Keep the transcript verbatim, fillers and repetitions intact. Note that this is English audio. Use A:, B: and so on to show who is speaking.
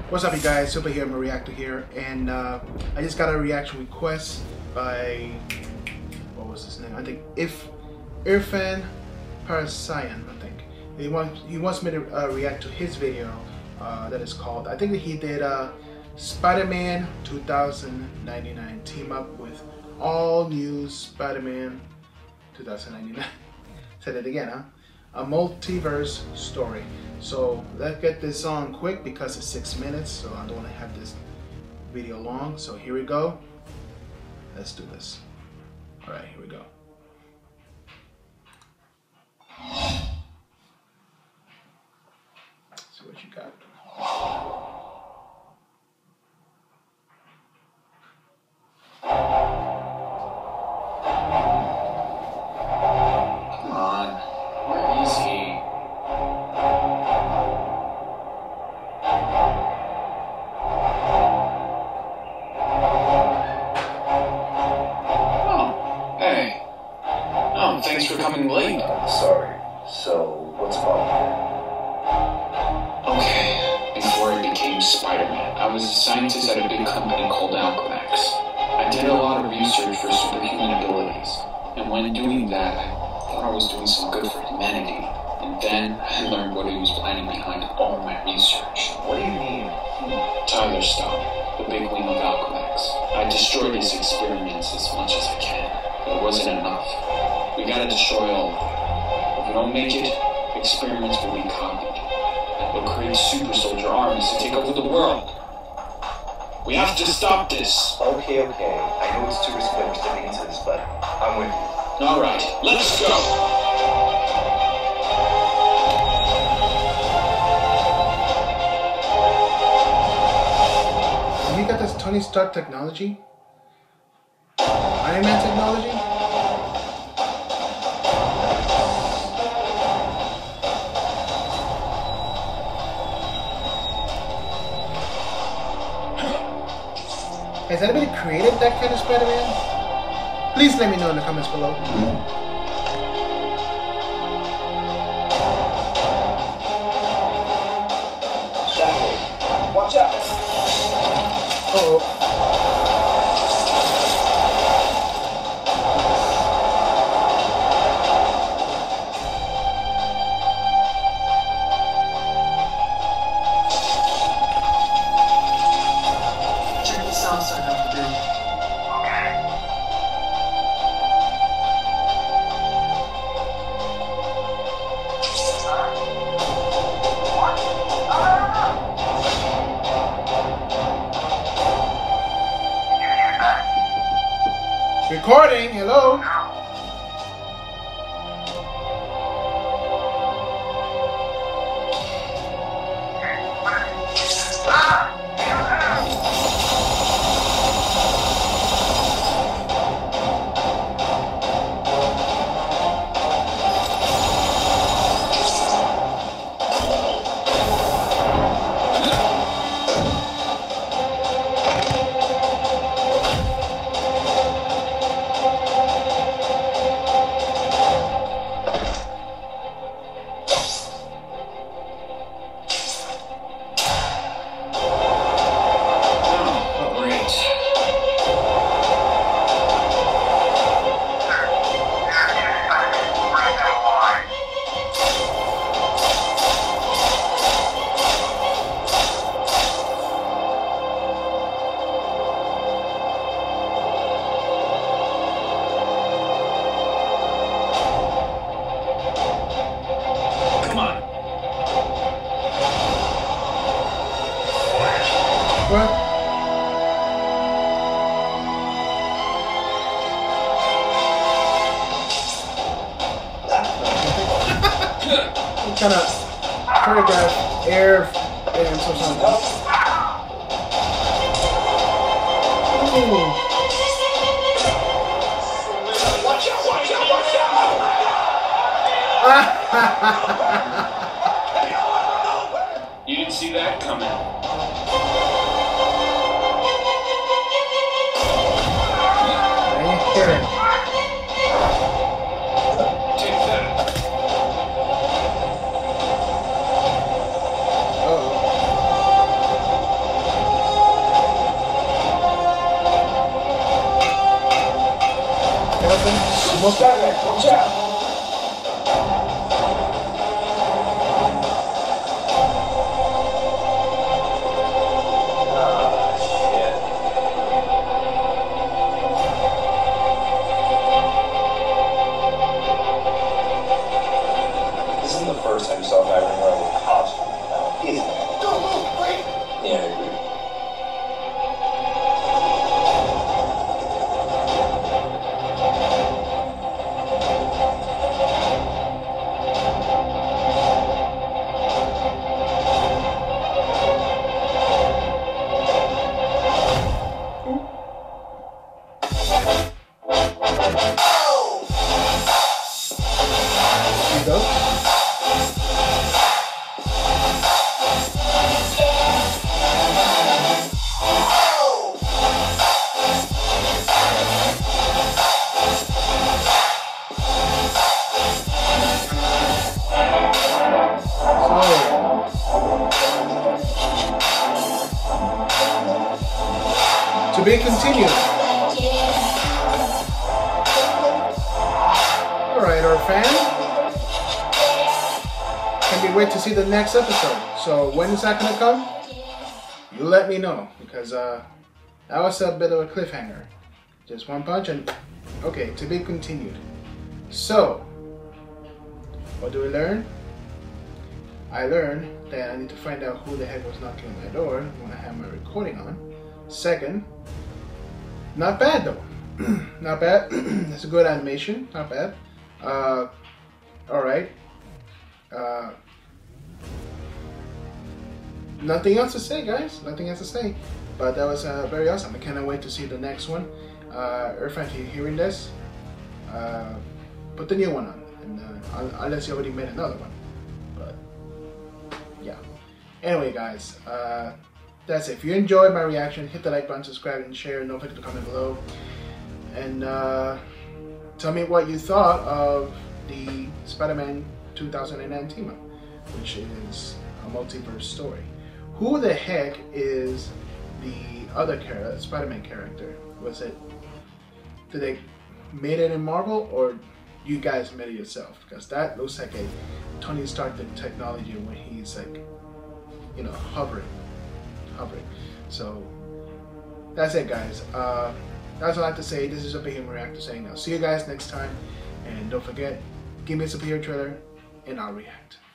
A: What's up, you guys? Super here, Reactor here, and uh, I just got a reaction request by, what was his name? I think if Irfan Parsayan, I think. He wants he wants me to uh, react to his video uh, that is called, I think that he did uh, Spider-Man two thousand ninety-nine team up with all new Spider-Man two thousand ninety-nine. Said it again, huh? A multiverse story. So let's get this on quick because it's six minutes, so I don't want to have this video long. So here we go. Let's do this. All right, here we go. Let's see what you got.
B: Thanks for coming late.
C: Sorry. So, what's up?
B: Okay, before I became Spider-Man, I was a scientist at a big company called Alchemax. I did a lot of research for superhuman abilities, and when doing that, I thought I was doing some good for humanity. And then I learned what he was planning behind all my research.
C: What do you mean?
B: Tyler Stone, the big wing of Alchemax. I destroyed his experiments as much as I can, but it wasn't enough. We gotta destroy all of them. If we don't make it, experiments will be copied. And we'll create super soldier armies to take over the world. We have to stop this.
C: Okay, okay. I know it's too risky that we're stepping into this, but I'm with you.
B: Alright, let's go!
A: You got this Tony Stark technology? Iron Man technology? Has anybody created that kind of Spider-Man? Please let me know in the comments below.
C: Watch out!
A: Uh-oh. Recording, hello? What? What kind of choreographed air dance or something? Ooh.
B: Watch out, watch out, watch out! You didn't see that coming.
A: Hear it.
B: Take that.
A: Uh-oh. weapon. Smoke.
C: Batman, watch out! This isn't the first time you saw Batman wearing a costume, now, is it?
A: Don't move, wait.
C: Yeah, I agree.
A: Here you go. To be continued. Alright, our fan. Can we wait to see the next episode? So when is that gonna come? You let me know, because uh, that was a bit of a cliffhanger. Just one punch and okay, to be continued. So, what do we learn? I learned that I need to find out who the heck was knocking on my door when I have my recording on. Second, not bad though. Not bad. It's a good animation. Not bad. Uh, all right. Uh, nothing else to say, guys. Nothing else to say. But that was uh, very awesome. I cannot wait to see the next one. Uh, Irfan, if you're hearing this, uh, put the new one on, and uh, unless you already made another one. But yeah. Anyway, guys. Uh, That's it. If you enjoyed my reaction, hit the like button, subscribe, and share. Don't forget to comment below. And uh, tell me what you thought of the Spider-Man two thousand nine team-up, which is a multiverse story. Who the heck is the other character, Spider-Man character? Was it, did they made it in Marvel, or you guys made it yourself? Because that looks like a Tony Stark technology when he's like, you know, hovering. Hovering. So that's it, guys. Uh, that's all I have to say. This is Superhero Reactor saying I'll see you guys next time, and don't forget, give me a superhero trailer and I'll react.